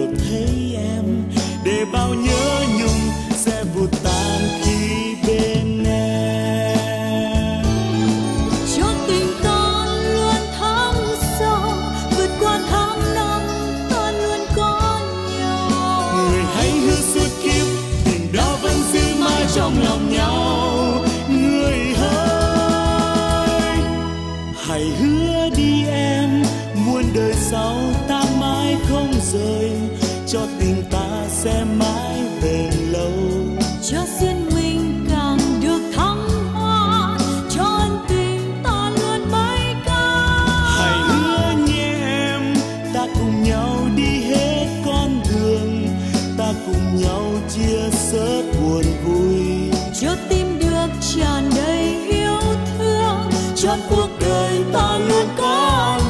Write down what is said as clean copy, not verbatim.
được thấy em, để bao nhớ nhung sẽ vụt tan khi bên em. Cho tình ta luôn thắm sâu, vượt qua tháng năm ta luôn có nhau. Người hãy hứa suốt kiếp tình đó vẫn giữ mãi trong lòng nhau. Người hỡi hãy hứa đi em, muôn đời sau ta mãi không rời, cho tình ta sẽ mãi bền lâu. Cho duyên mình càng được thăng hoa, cho ân tình ta luôn mãi cao. Hãy hứa nhé em, ta cùng nhau đi hết con đường, ta cùng nhau chia sẻ buồn vui, Cho tim được tràn đầy yêu thương, cho cuộc đời ta luôn có